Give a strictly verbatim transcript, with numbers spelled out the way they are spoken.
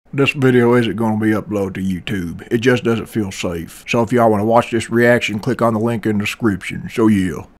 This video isn't going to be uploaded to YouTube. It just doesn't feel safe. So if y'all want to watch this reaction, click on the link in the description. So yeah.